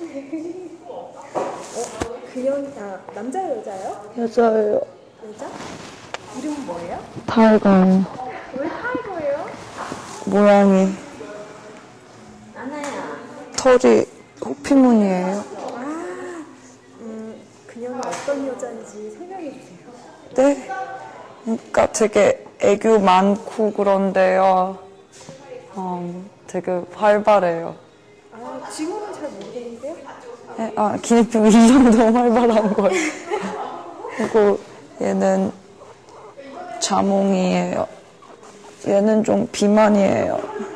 그냥 남자예요, 여자예요? 여자예요. 여자? 이름은 뭐예요? 타이거요. 왜 타이거예요? 모양이 아나야. 털이 호피무늬예요. 그녀는 어떤 여자인지 설명해 주세요. 네? 그러니까 되게 애교 많고 그런데요. 되게 활발해요. 지금은 잘 모르겠는데요? 네? 기니피그 이 정도 활발한 거예요. 그리고 얘는 자몽이에요. 얘는 좀 비만이에요.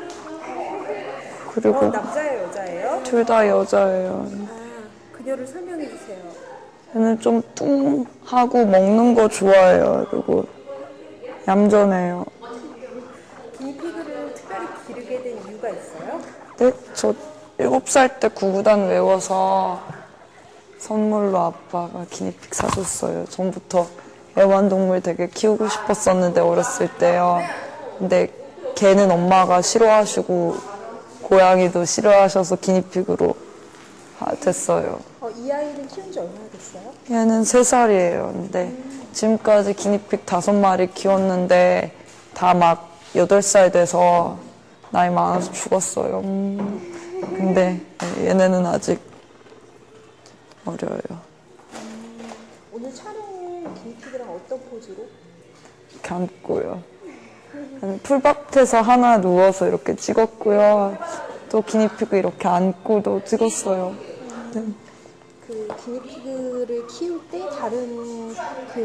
그리고 남자예요, 여자예요? 둘 다 여자예요. 그녀를 설명해 주세요. 얘는 좀 뚱하고 먹는 거 좋아해요. 그리고 얌전해요. 기니피그를 특별히 기르게 된 이유가 있어요? 네? 저 7살 때 구구단 외워서 선물로 아빠가 기니피그 사줬어요. 전부터 애완동물 되게 키우고 싶었었는데 어렸을 때요. 근데 걔는 엄마가 싫어하시고 고양이도 싫어하셔서 기니피그로 됐어요. 이 아이는 키운 지 얼마나 됐어요? 얘는 3살이에요. 근데 지금까지 기니피그 5마리 키웠는데 다 막 8살 돼서 나이 많아서 죽었어요. 근데 얘네는 아직 어려요. 오늘 촬영은 기니피그랑 어떤 포즈로? 이렇게 앉고요. 풀밭에서 하나 누워서 이렇게 찍었고요. 또 기니피그 이렇게 안고도 찍었어요. 네. 그 기니피그를 키울 때 다른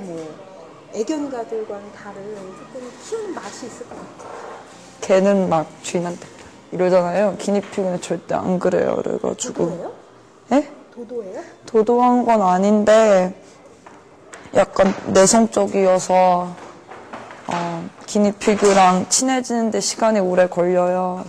애견가들과는 다른 조금 키우는 맛이 있을 것 같아요. 걔는 막 주인한테 이러잖아요. 기니피그는 절대 안 그래요. 그래가지고. 도도예요? 예? 도도예요? 도도한 건 아닌데 약간 내성적이어서 기니피그랑 친해지는데 시간이 오래 걸려요.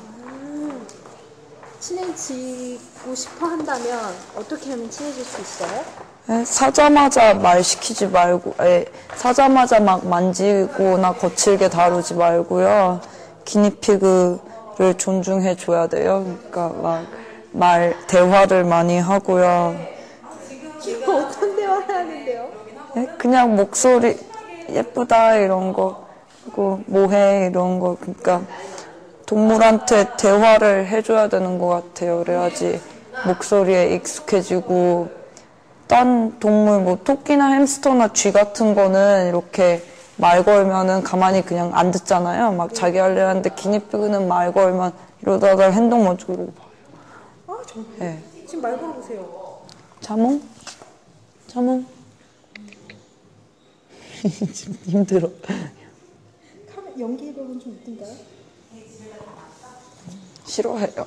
친해지고 싶어 한다면 어떻게 하면 친해질 수 있어요? 사자마자 말 시키지 말고, 사자마자 막 만지거나 거칠게 다루지 말고요. 기니피그를 존중해 줘야 돼요. 그러니까 대화를 많이 하고요. 어떤 대화를 하는데요? 그냥 목소리 예쁘다 이런 거, 그리고 뭐해 이런 거. 그러니까 동물한테 대화를 해줘야 되는 것 같아요. 그래야지 목소리에 익숙해지고, 딴 동물, 뭐 토끼나 햄스터나 쥐 같은 거는 이렇게 말 걸면은 가만히 그냥 안 듣잖아요. 막 자기 할 일 하는데 기니피그는 말 걸면 이러다가 행동 먼저 그러고 봐요. 정말? 네. 지금 말 걸어보세요. 자몽? 자몽? 지금 힘들어. 연기력은 좀 있던가요? 싫어해요.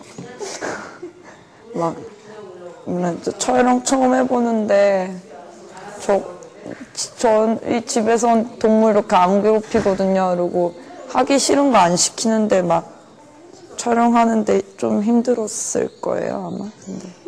촬영 처음 해보는데 이 집에선 동물 이렇게 안 괴롭히거든요. 그리고 하기 싫은 거 안 시키는데 막 촬영하는데 좀 힘들었을 거예요, 아마. 근데